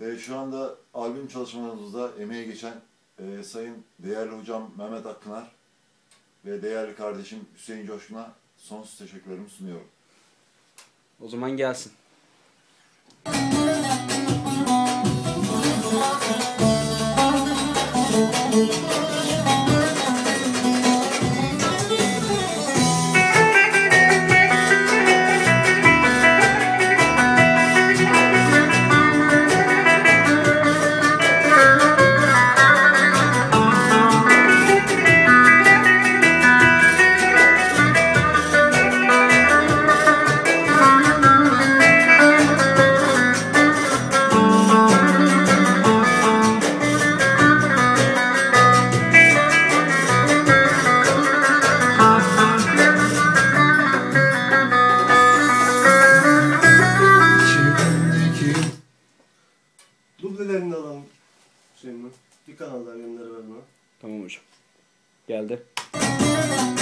Şu anda albüm çalışmalarımızda emeği geçen sayın değerli hocam Mehmet Akpınar ve değerli kardeşim Hüseyin Coşkun'a sonsuz teşekkürlerimi sunuyorum. O zaman gelsin. Dublelerini alalım Hüseyin'le. Bir kanal daha gönder ver bana. Tamam hocam. Geldi.